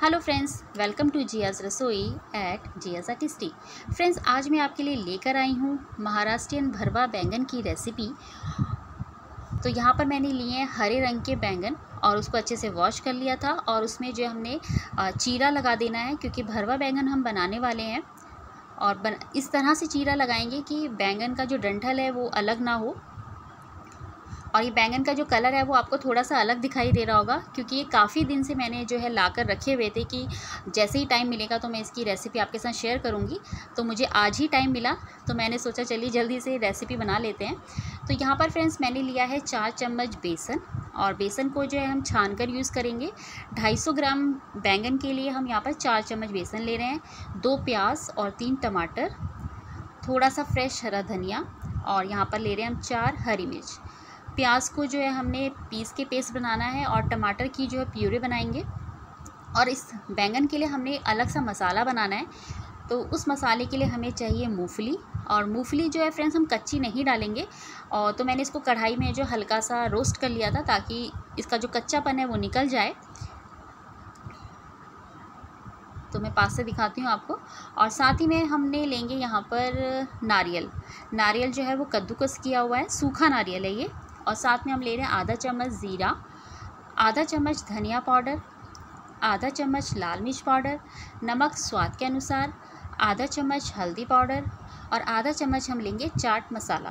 Hello friends, welcome to Jiya's रसोई at जियाज़ tasty. Friends, आज मैं आपके लिए लेकर आई हूँ महाराष्ट्रियन भरवा बैंगन की रेसिपी। तो यहाँ पर मैंने लिए हैं हरे रंग के बैंगन और उसको अच्छे से वॉश कर लिया था और उसमें जो हमने चीरा लगा देना है, क्योंकि भरवा बैंगन हम बनाने वाले हैं। और इस तरह से चीरा लगाएंगे कि बैंगन का जो डंठल है वो अलग ना हो। और ये बैंगन का जो कलर है वो आपको थोड़ा सा अलग दिखाई दे रहा होगा, क्योंकि ये काफ़ी दिन से मैंने जो है लाकर रखे हुए थे कि जैसे ही टाइम मिलेगा तो मैं इसकी रेसिपी आपके साथ शेयर करूँगी। तो मुझे आज ही टाइम मिला तो मैंने सोचा चलिए जल्दी से रेसिपी बना लेते हैं। तो यहाँ पर फ्रेंड्स मैंने लिया है 4 चम्मच बेसन, और बेसन को जो है हम छान कर यूज़ करेंगे। 250 ग्राम बैंगन के लिए हम यहाँ पर 4 चम्मच बेसन ले रहे हैं। 2 प्याज और 3 टमाटर, थोड़ा सा फ्रेश हरा धनिया, और यहाँ पर ले रहे हैं हम 4 हरी मिर्च। प्याज को जो है हमने पीस के पेस्ट बनाना है और टमाटर की जो है प्यूरी बनाएंगे। और इस बैंगन के लिए हमने अलग सा मसाला बनाना है। तो उस मसाले के लिए हमें चाहिए मूंगफली, और मूंगफली जो है फ्रेंड्स हम कच्ची नहीं डालेंगे। और तो मैंने इसको कढ़ाई में जो हल्का सा रोस्ट कर लिया था ताकि इसका जो कच्चापन है वो निकल जाए। तो मैं पास से दिखाती हूँ आपको। और साथ ही में हमने लेंगे यहाँ पर नारियल जो है वो कद्दूकस किया हुआ है, सूखा नारियल है ये। और साथ में हम ले रहे हैं आधा चम्मच ज़ीरा, आधा चम्मच धनिया पाउडर, आधा चम्मच लाल मिर्च पाउडर, नमक स्वाद के अनुसार, आधा चम्मच हल्दी पाउडर, और आधा चम्मच हम लेंगे चाट मसाला।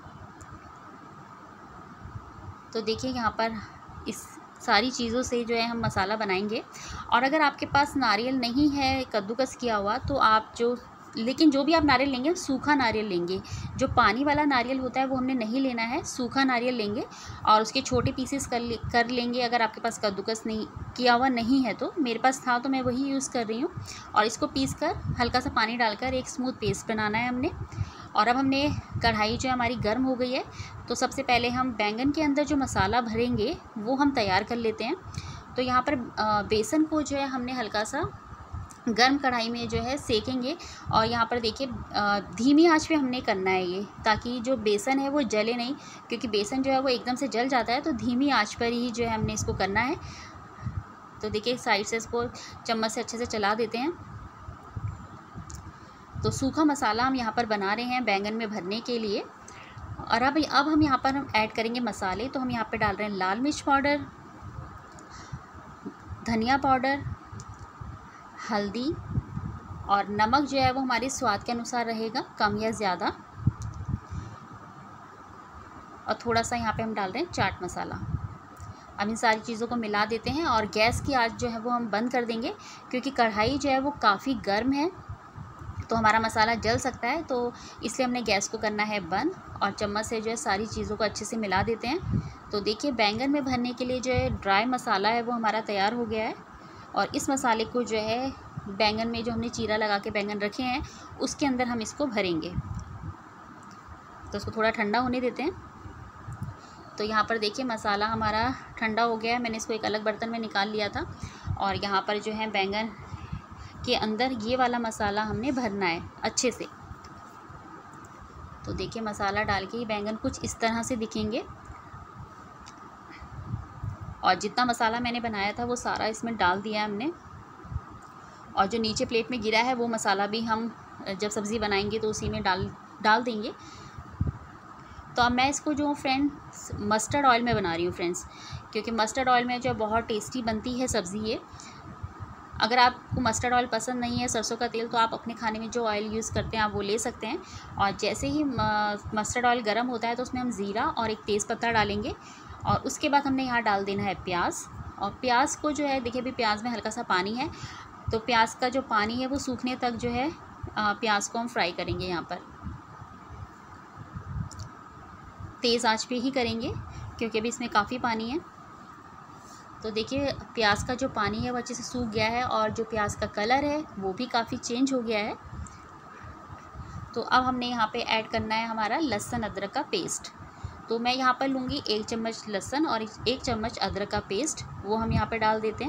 तो देखिए यहाँ पर इस सारी चीज़ों से जो है हम मसाला बनाएंगे। और अगर आपके पास नारियल नहीं है कद्दूकस किया हुआ तो आप लेकिन जो भी आप नारियल लेंगे सूखा नारियल लेंगे। जो पानी वाला नारियल होता है वो हमने नहीं लेना है, सूखा नारियल लेंगे और उसके छोटे पीसेस कर लेंगे। अगर आपके पास कद्दूकस नहीं किया हुआ नहीं है तो, मेरे पास था तो मैं वही यूज़ कर रही हूँ। और इसको पीस कर हल्का सा पानी डालकर एक स्मूथ पेस्ट बनाना है हमने। और अब हमने कढ़ाई जो हमारी गर्म हो गई है, तो सबसे पहले हम बैंगन के अंदर जो मसाला भरेंगे वो हम तैयार कर लेते हैं। तो यहाँ पर बेसन को जो है हमने हल्का सा गर्म कढ़ाई में जो है सेकेंगे। और यहाँ पर देखिए धीमी आंच पे हमने करना है ये, ताकि जो बेसन है वो जले नहीं, क्योंकि बेसन जो है वो एकदम से जल जाता है। तो धीमी आंच पर ही जो है हमने इसको करना है। तो देखिए साइड से इसको चम्मच से अच्छे से चला देते हैं। तो सूखा मसाला हम यहाँ पर बना रहे हैं बैंगन में भरने के लिए। और अब हम यहाँ पर हम ऐड करेंगे मसाले। तो हम यहाँ पर डाल रहे हैं लाल मिर्च पाउडर, धनिया पाउडर, हल्दी, और नमक जो है वो हमारे स्वाद के अनुसार रहेगा, कम या ज़्यादा। और थोड़ा सा यहाँ पे हम डाल रहे हैं चाट मसाला। अब इन सारी चीज़ों को मिला देते हैं और गैस की आंच जो है वो हम बंद कर देंगे, क्योंकि कढ़ाई जो है वो काफ़ी गर्म है तो हमारा मसाला जल सकता है। तो इसलिए हमने गैस को करना है बंद और चम्मच से जो है सारी चीज़ों को अच्छे से मिला देते हैं। तो देखिए बैंगन में भरने के लिए जो है ड्राई मसाला है वो हमारा तैयार हो गया है। और इस मसाले को जो है बैंगन में जो हमने चीरा लगा के बैंगन रखे हैं उसके अंदर हम इसको भरेंगे। तो इसको थोड़ा ठंडा होने देते हैं। तो यहाँ पर देखिए मसाला हमारा ठंडा हो गया है, मैंने इसको एक अलग बर्तन में निकाल लिया था। और यहाँ पर जो है बैंगन के अंदर ये वाला मसाला हमने भरना है अच्छे से। तो देखिए मसाला डाल के ये बैंगन कुछ इस तरह से दिखेंगे। और जितना मसाला मैंने बनाया था वो सारा इसमें डाल दिया हमने। और जो नीचे प्लेट में गिरा है वो मसाला भी हम जब सब्ज़ी बनाएंगे तो उसी में डाल देंगे। तो अब मैं इसको जो फ्रेंड्स मस्टर्ड ऑयल में बना रही हूँ फ्रेंड्स, क्योंकि मस्टर्ड ऑयल में जो बहुत टेस्टी बनती है सब्ज़ी ये। अगर आपको मस्टर्ड ऑयल पसंद नहीं है, सरसों का तेल, तो आप अपने खाने में जो ऑयल यूज़ करते हैं आप वो ले सकते हैं। और जैसे ही मस्टर्ड ऑयल गर्म होता है तो उसमें हम ज़ीरा और एक तेज़पत्ता डालेंगे। और उसके बाद हमने यहाँ डाल देना है प्याज। और प्याज को जो है देखिए अभी प्याज में हल्का सा पानी है, तो प्याज का जो पानी है वो सूखने तक जो है प्याज को हम फ्राई करेंगे। यहाँ पर तेज़ आंच पे ही करेंगे क्योंकि अभी इसमें काफ़ी पानी है। तो देखिए प्याज का जो पानी है वो अच्छे से सूख गया है और जो प्याज का कलर है वो भी काफ़ी चेंज हो गया है। तो अब हमने यहाँ पे ऐड करना है हमारा लहसुन अदरक का पेस्ट। तो मैं यहाँ पर लूँगी 1 चम्मच लहसुन और 1 चम्मच अदरक का पेस्ट, वो हम यहाँ पे डाल देते हैं।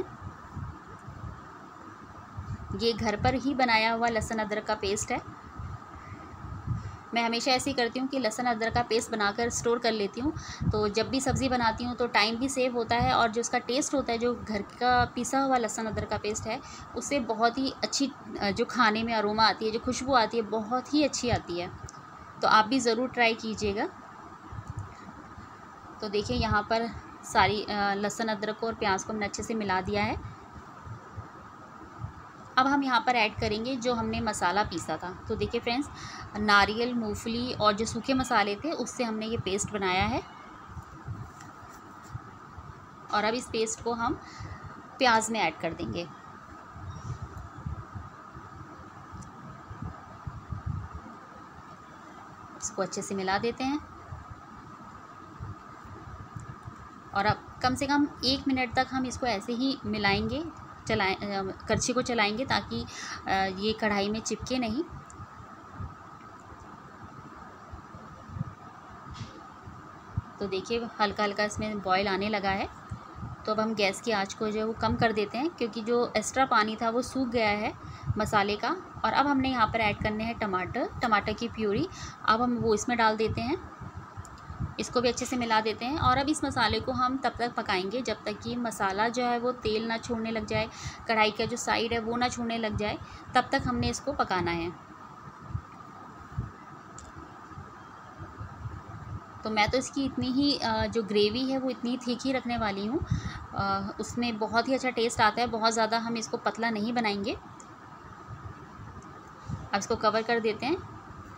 ये घर पर ही बनाया हुआ लहसुन अदरक का पेस्ट है। मैं हमेशा ऐसे ही करती हूँ कि लहसुन अदरक का पेस्ट बनाकर स्टोर कर लेती हूँ, तो जब भी सब्ज़ी बनाती हूँ तो टाइम भी सेव होता है, और जो उसका टेस्ट होता है, जो घर का पिसा हुआ लहसुन अदरक का पेस्ट है, उससे बहुत ही अच्छी जो खाने में अरोमा आती है, जो खुशबू आती है, बहुत ही अच्छी आती है। तो आप भी ज़रूर ट्राई कीजिएगा। तो देखिए यहाँ पर सारी लहसुन अदरक को और प्याज को हमने अच्छे से मिला दिया है। अब हम यहाँ पर ऐड करेंगे जो हमने मसाला पीसा था। तो देखिए फ्रेंड्स, नारियल, मूंगफली और जो सूखे मसाले थे उससे हमने ये पेस्ट बनाया है। और अब इस पेस्ट को हम प्याज में ऐड कर देंगे। इसको अच्छे से मिला देते हैं, और अब कम से कम 1 मिनट तक हम इसको ऐसे ही मिलाएंगे, करछी को चलाएंगे, ताकि ये कढ़ाई में चिपके नहीं। तो देखिए हल्का हल्का इसमें बॉईल आने लगा है। तो अब हम गैस की आंच को जो है वो कम कर देते हैं, क्योंकि जो एक्स्ट्रा पानी था वो सूख गया है मसाले का। और अब हमने यहाँ पर ऐड करने हैं टमाटर की प्यूरी। अब हम वो इसमें डाल देते हैं, इसको भी अच्छे से मिला देते हैं। और अब इस मसाले को हम तब तक पकाएंगे जब तक कि मसाला जो है वो तेल ना छोड़ने लग जाए, कढ़ाई का जो साइड है वो ना छोड़ने लग जाए, तब तक हमने इसको पकाना है। तो मैं तो इसकी इतनी ही जो ग्रेवी है वो इतनी थिक ही रखने वाली हूँ, उसमें बहुत ही अच्छा टेस्ट आता है। बहुत ज़्यादा हम इसको पतला नहीं बनाएंगे। अब इसको कवर कर देते हैं,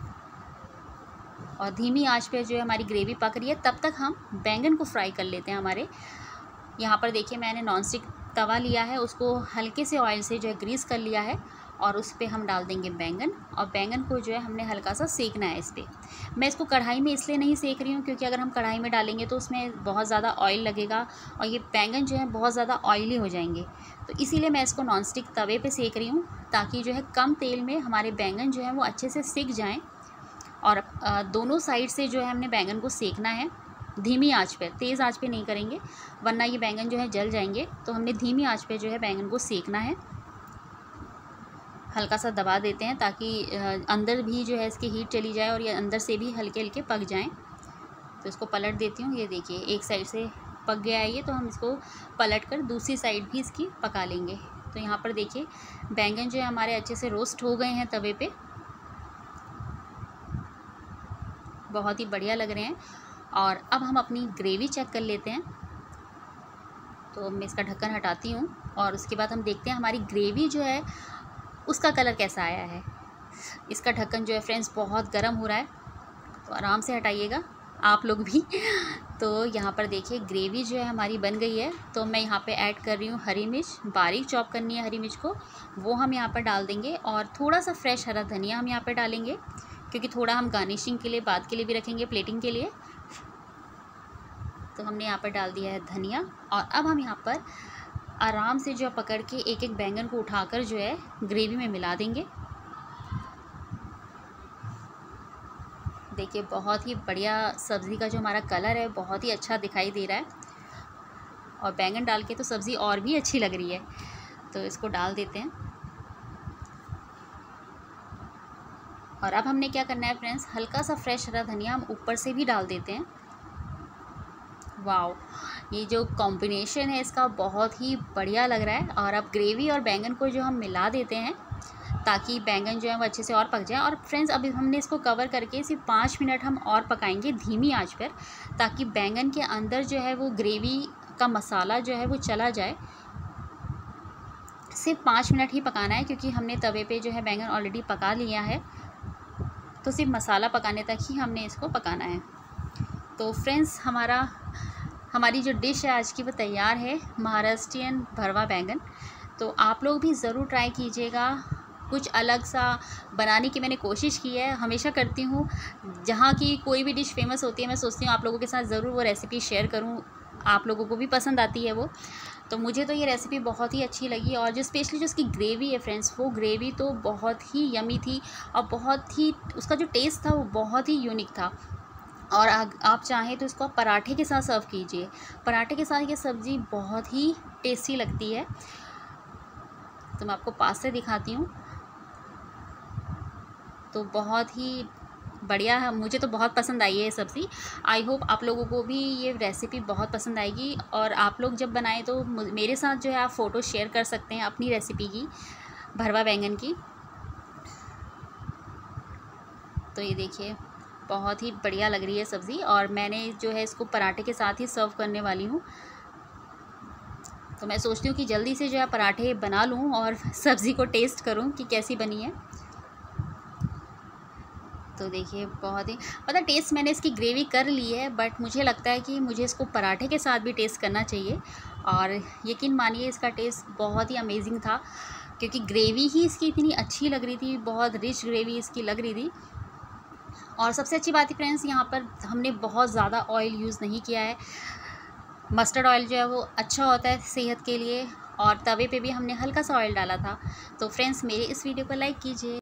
और धीमी आंच पे जो है हमारी ग्रेवी पक रही है, तब तक हम बैंगन को फ्राई कर लेते हैं हमारे। यहाँ पर देखिए मैंने नॉनस्टिक तवा लिया है, उसको हल्के से ऑयल से जो है ग्रीस कर लिया है, और उस पर हम डाल देंगे बैंगन। और बैंगन को जो है हमने हल्का सा सेकना है इस पर। मैं इसको कढ़ाई में इसलिए नहीं सेक रही हूँ क्योंकि अगर हम कढ़ाई में डालेंगे तो उसमें बहुत ज़्यादा ऑयल लगेगा, और ये बैंगन जो है बहुत ज़्यादा ऑयली हो जाएंगे। तो इसीलिए मैं इसको नॉनस्टिक तवे पे सेक रही हूँ, ताकि जो है कम तेल में हमारे बैंगन जो है वो अच्छे से सिक जाएँ। और दोनों साइड से जो है हमने बैंगन को सेकना है धीमी आंच पे, तेज़ आंच पे नहीं करेंगे वरना ये बैंगन जो है जल जाएंगे। तो हमने धीमी आंच पे जो है बैंगन को सेकना है। हल्का सा दबा देते हैं ताकि अंदर भी जो है इसकी हीट चली जाए और ये अंदर से भी हल्के हल्के पक जाएं। तो इसको पलट देती हूँ। ये देखिए एक साइड से पक गया है ये, तो हम इसको पलट कर दूसरी साइड भी इसकी पका लेंगे। तो यहाँ पर देखिए बैंगन जो है हमारे अच्छे से रोस्ट हो गए हैं तवे पे, बहुत ही बढ़िया लग रहे हैं। और अब हम अपनी ग्रेवी चेक कर लेते हैं। तो मैं इसका ढक्कन हटाती हूँ, और उसके बाद हम देखते हैं हमारी ग्रेवी जो है उसका कलर कैसा आया है। इसका ढक्कन जो है फ्रेंड्स बहुत गर्म हो रहा है, तो आराम से हटाइएगा आप लोग भी। तो यहाँ पर देखिए ग्रेवी जो है हमारी बन गई है। तो मैं यहाँ पे ऐड कर रही हूँ हरी मिर्च, बारीक चॉप करनी है हरी मिर्च को, वो हम यहाँ पर डाल देंगे। और थोड़ा सा फ्रेश हरा धनिया हम यहाँ पर डालेंगे, क्योंकि थोड़ा हम गार्निशिंग के लिए बाद के लिए भी रखेंगे, प्लेटिंग के लिए। तो हमने यहाँ पर डाल दिया है धनिया। और अब हम यहाँ पर आराम से जो है पकड़ के एक एक बैंगन को उठाकर जो है ग्रेवी में मिला देंगे। देखिए बहुत ही बढ़िया सब्ज़ी का जो हमारा कलर है बहुत ही अच्छा दिखाई दे रहा है, और बैंगन डाल के तो सब्ज़ी और भी अच्छी लग रही है। तो इसको डाल देते हैं। और अब हमने क्या करना है फ्रेंड्स, हल्का सा फ्रेश हरा धनिया हम ऊपर से भी डाल देते हैं। वाओ, ये जो कॉम्बिनेशन है इसका बहुत ही बढ़िया लग रहा है। और अब ग्रेवी और बैंगन को जो हम मिला देते हैं ताकि बैंगन जो है वो अच्छे से और पक जाए। और फ्रेंड्स अभी हमने इसको कवर करके सिर्फ 5 मिनट हम और पकाएंगे धीमी आंच पर, ताकि बैंगन के अंदर जो है वो ग्रेवी का मसाला जो है वो चला जाए। सिर्फ 5 मिनट ही पकाना है, क्योंकि हमने तवे पे जो है बैंगन ऑलरेडी पका लिया है, तो सिर्फ मसाला पकाने तक ही हमने इसको पकाना है। तो फ्रेंड्स हमारी जो डिश है आज की वो तैयार है, महाराष्ट्रियन भरवा बैंगन। तो आप लोग भी ज़रूर ट्राई कीजिएगा। कुछ अलग सा बनाने की मैंने कोशिश की है, हमेशा करती हूँ। जहाँ की कोई भी डिश फेमस होती है मैं सोचती हूँ आप लोगों के साथ ज़रूर वो रेसिपी शेयर करूँ, आप लोगों को भी पसंद आती है वो। तो मुझे तो ये रेसिपी बहुत ही अच्छी लगी। और जो स्पेशली जो उसकी ग्रेवी है फ्रेंड्स, वो ग्रेवी तो बहुत ही यमी थी, और बहुत ही उसका जो टेस्ट था वो बहुत ही यूनिक था। और आप चाहें तो इसको आप पराठे के साथ सर्व कीजिए, पराठे के साथ ये सब्ज़ी बहुत ही टेस्टी लगती है। तो मैं आपको पास से दिखाती हूँ। तो बहुत ही बढ़िया है, मुझे तो बहुत पसंद आई है ये सब्ज़ी। आई होप आप लोगों को भी ये रेसिपी बहुत पसंद आएगी, और आप लोग जब बनाएं तो मेरे साथ जो है आप फ़ोटो शेयर कर सकते हैं अपनी रेसिपी की, भरवा बैंगन की। तो ये देखिए बहुत ही बढ़िया लग रही है सब्ज़ी, और मैंने जो है इसको पराठे के साथ ही सर्व करने वाली हूँ। तो मैं सोचती हूँ कि जल्दी से जो है पराठे बना लूँ और सब्ज़ी को टेस्ट करूँ कि कैसी बनी है। तो देखिए बहुत ही मतलब टेस्ट मैंने इसकी ग्रेवी कर ली है, बट मुझे लगता है कि मुझे इसको पराठे के साथ भी टेस्ट करना चाहिए। और यकीन मानिए इसका टेस्ट बहुत ही अमेजिंग था, क्योंकि ग्रेवी ही इसकी इतनी अच्छी लग रही थी, बहुत रिच ग्रेवी इसकी लग रही थी। और सबसे अच्छी बात है फ्रेंड्स, यहाँ पर हमने बहुत ज़्यादा ऑयल यूज़ नहीं किया है। मस्टर्ड ऑयल जो है वो अच्छा होता है सेहत के लिए, और तवे पे भी हमने हल्का सा ऑयल डाला था। तो फ्रेंड्स मेरे इस वीडियो को लाइक कीजिए।